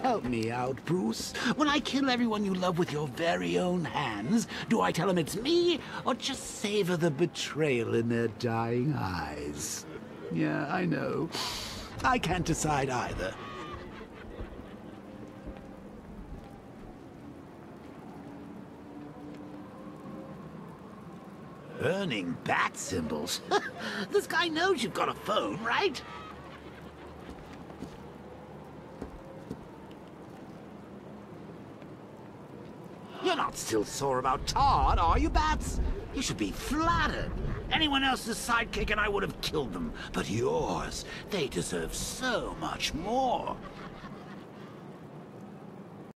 Help me out, Bruce. When I kill everyone you love with your very own hands, do I tell them it's me, or just savor the betrayal in their dying eyes? Yeah, I know. I can't decide either. Earning bat symbols? This guy knows you've got a phone, right? You're not still sore about Todd, are you, Bats? You should be flattered. Anyone else's sidekick and I would have killed them. But yours, they deserve so much more.